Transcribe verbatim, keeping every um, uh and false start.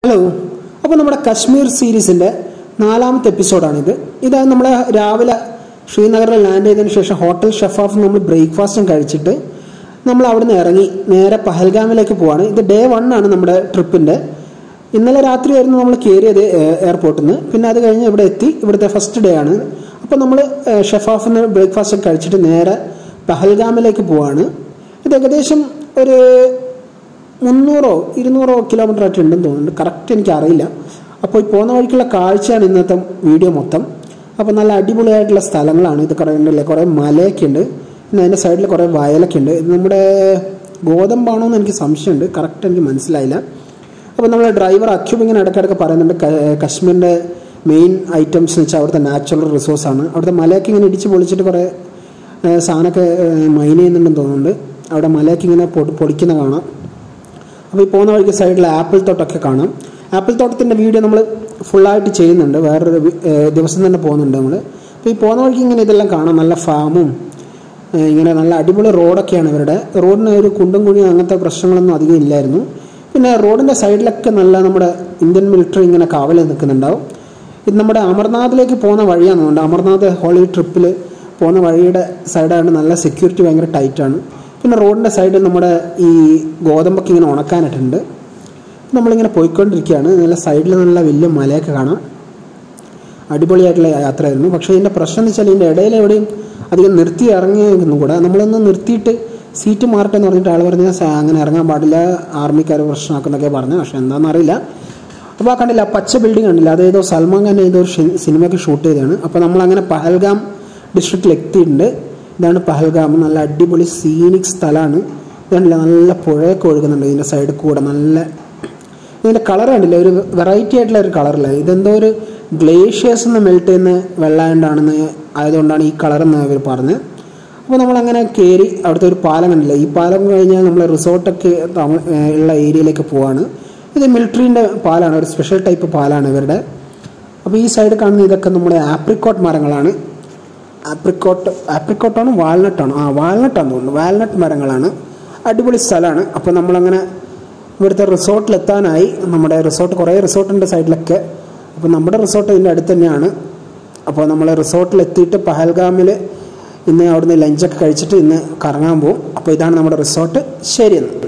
Hello, അപ്പോൾ നമ്മുടെ കശ്മീർ സീരീസിൻ്റെ നാലാമത്തെ എപ്പിസോഡാണിത്. ഇതായത് നമ്മൾ രാവിലെ ശ്രീനഗറിൽ ലാൻഡ് ചെയ്തതിന് ശേഷം ഹോട്ടൽ ഷഫാഫ് നമ്മൾ ബ്രേക്ക്ഫാസ്റ്റും കഴിച്ചിട്ട് നമ്മൾ അവിടെ നിന്ന് ഇറങ്ങി നേരെ പഹൽഗാമിലേക്ക് പോവാണ്. ഇത് ഡേ വൺ ആണ് നമ്മുടെ ട്രിപ്പിൻ്റെ. ഇന്നലെ രാത്രിയായിരുന്നു നമ്മൾ കയറിയത് എയർപോർട്ടിൽ നിന്ന്. പിന്നെ അത് കഴിഞ്ഞ് ഇവിടെ എത്തി. ഇവിടുത്തെ ഫസ്റ്റ് ഡേ ആണ്. അപ്പോൾ നമ്മൾ ഷഫാഫിന് ബ്രേക്ക്ഫാസ്റ്റ് കഴിച്ചിട്ട് നേരെ പഹൽഗാമിലേക്ക് പോവാണ്. ഇത് ഏകദേശം ഒരു മുന്നൂറോ ഇരുന്നൂറോ കിലോമീറ്റർ ആയിട്ട് ഉണ്ടെന്ന് തോന്നുന്നുണ്ട്. കറക്റ്റ് എനിക്കറിയില്ല. അപ്പോൾ ഈ പോകുന്ന വഴിക്കുള്ള കാഴ്ചയാണ് ഇന്നത്തെ വീഡിയോ മൊത്തം. അപ്പോൾ നല്ല അടിപൊളിയായിട്ടുള്ള സ്ഥലങ്ങളാണ്. ഇത് കുറേ ഉണ്ടല്ലേ, കുറേ മലയൊക്കെ ഉണ്ട്. പിന്നെ അതിൻ്റെ സൈഡിൽ കുറേ വയലൊക്കെ ഉണ്ട്. ഇത് നമ്മുടെ ഗോതമ്പാണോ എന്ന് എനിക്ക് സംശയമുണ്ട്. കറക്റ്റ് എനിക്ക് മനസ്സിലായില്ല. അപ്പോൾ നമ്മുടെ ഡ്രൈവർ അക്യൂബ് ഇങ്ങനെ ഇടയ്ക്കിടയ്ക്ക് പറയുന്നുണ്ട് കശ്മീരിൻ്റെ മെയിൻ ഐറ്റംസ് എന്ന് വെച്ചാൽ അവിടുത്തെ നാച്ചുറൽ റിസോഴ്സാണ്. അവിടുത്തെ മലയൊക്കെ ഇങ്ങനെ ഇടിച്ച് പൊളിച്ചിട്ട് കുറേ സാധനമൊക്കെ മൈൻ ചെയ്യുന്നുണ്ടെന്ന് തോന്നുന്നുണ്ട്. അവിടെ മലയൊക്കെ ഇങ്ങനെ പൊടി പൊടിക്കുന്ന കാണാം. അപ്പോൾ ഈ പോകുന്ന വഴിക്ക് സൈഡിൽ ആപ്പിൾ തോട്ടമൊക്കെ കാണാം. ആപ്പിൾ തോട്ടത്തിൻ്റെ വീഡിയോ നമ്മൾ ഫുള്ളായിട്ട് ചെയ്യുന്നുണ്ട്. വേറൊരു ദിവസം തന്നെ പോകുന്നുണ്ട് നമ്മൾ. അപ്പോൾ ഈ പോകുന്ന വഴിക്ക് ഇങ്ങനെ ഇതെല്ലാം കാണാം. നല്ല ഫാമും ഇങ്ങനെ നല്ല അടിപൊളി റോഡൊക്കെയാണ് ഇവരുടെ. റോഡിന് ഒരു കുണ്ടും കുഴിയും അങ്ങനത്തെ പ്രശ്നങ്ങളൊന്നും അധികം ഇല്ലായിരുന്നു. പിന്നെ റോഡിൻ്റെ സൈഡിലൊക്കെ നല്ല നമ്മുടെ ഇന്ത്യൻ മിലിറ്ററി ഇങ്ങനെ കാവൽ നിൽക്കുന്നുണ്ടാവും. ഇത് നമ്മുടെ അമർനാഥിലേക്ക് പോകുന്ന വഴിയാണെന്ന് തോന്നുന്നുണ്ട്. അമർനാഥ് ഹോളി ട്രിപ്പിൽ പോകുന്ന വഴിയുടെ സൈഡാണ്. നല്ല സെക്യൂരിറ്റി ഭയങ്കര ടൈറ്റാണ്. പിന്നെ റോഡിൻ്റെ സൈഡിൽ നമ്മുടെ ഈ ഗോതമ്പൊക്കെ ഇങ്ങനെ ഉണക്കാനായിട്ടുണ്ട്. നമ്മളിങ്ങനെ പോയിക്കൊണ്ടിരിക്കുകയാണ്. നല്ല സൈഡിൽ നല്ല വലിയ മലയൊക്കെ കാണാം. അടിപൊളിയായിട്ടുള്ള യാത്രയായിരുന്നു. പക്ഷേ ഇതിൻ്റെ പ്രശ്നം എന്ന് വെച്ചാൽ ഇതിൻ്റെ ഇടയിൽ എവിടെയും അധികം നിർത്തി ഇറങ്ങിയൊന്നും കൂടെ. നമ്മളൊന്ന് നിർത്തിയിട്ട് സീറ്റ് മാറട്ടെ എന്ന് പറഞ്ഞിട്ട് ആൾ പറഞ്ഞാൽ അങ്ങനെ ഇറങ്ങാൻ പാടില്ല, ആർമിക്കാർ പ്രശ്നമാക്കുന്നൊക്കെ പറഞ്ഞു. പക്ഷേ എന്താണെന്ന് അറിയില്ല. അപ്പോൾ ആ കണ്ടില്ല, പച്ച ബിൽഡിംഗ് കണ്ടില്ല, അതേതോ സൽമാൻ ഖാൻ ഏതോ ഒരു സിനിമയൊക്കെ ഷൂട്ട് ചെയ്തതാണ്. അപ്പോൾ നമ്മളങ്ങനെ പഹൽഗാം ഡിസ്ട്രിക്റ്റിൽ എത്തിയിട്ടുണ്ട്. ഇതാണ് പഹൽഗാം. നല്ല അടിപൊളി സീനിക് സ്ഥലമാണ്. ഇതല്ല, നല്ല പുഴയൊക്കെ ഒഴുകുന്നുണ്ട് ഇതിൻ്റെ സൈഡിൽ കൂടെ. നല്ല ഇതിൻ്റെ കളർ കണ്ടില്ല, ഒരു വെറൈറ്റി ആയിട്ടുള്ള ഒരു കളറില്ല. ഇതെന്തോ ഒരു ഗ്ലേഷ്യേഴ്സ് നിന്ന് മെൽറ്റ് ചെയ്യുന്ന വെള്ളമാണ്ടാണെന്ന് ആയതുകൊണ്ടാണ് ഈ കളറെന്ന് അവർ പറഞ്ഞത്. അപ്പോൾ നമ്മളങ്ങനെ കയറി അവിടുത്തെ ഒരു പാലം കണ്ടില്ല. ഈ പാലം കഴിഞ്ഞാൽ നമ്മൾ റിസോർട്ടൊക്കെ ഉള്ള ഏരിയയിലേക്ക് പോവാണ്. ഇത് മിലിറ്ററീൻ്റെ പാലാണ്, ഒരു സ്പെഷ്യൽ ടൈപ്പ് പാലാണ് ഇവരുടെ. അപ്പോൾ ഈ സൈഡ് കാണുന്ന ഇതൊക്കെ നമ്മുടെ ആപ്രിക്കോട്ട് മരങ്ങളാണ്. ആപ്രിക്കോട്ട് ആപ്രിക്കോട്ടാണ് വാൾനട്ടാണ് ആ വാൾനട്ടാന്ന് തോന്നുന്നു. വാൾനട്ട് മരങ്ങളാണ്. അടിപൊളി സ്ഥലമാണ്. അപ്പോൾ നമ്മളങ്ങനെ ഇവിടുത്തെ റിസോർട്ടിലെത്താനായി. നമ്മുടെ റിസോർട്ട് കുറേ റിസോർട്ടിൻ്റെ സൈഡിലൊക്കെ. അപ്പോൾ നമ്മുടെ റിസോർട്ട് ഇതിൻ്റെ അടുത്ത് തന്നെയാണ്. അപ്പോൾ നമ്മൾ റിസോർട്ടിലെത്തിയിട്ട് പഹൽഗാമിൽ ഇന്ന് അവിടുന്ന് ലഞ്ചൊക്കെ കഴിച്ചിട്ട് ഇന്ന് കറങ്ങാൻ പോകും. അപ്പോൾ ഇതാണ് നമ്മുടെ റിസോർട്ട്. ശരിയെന്ന്.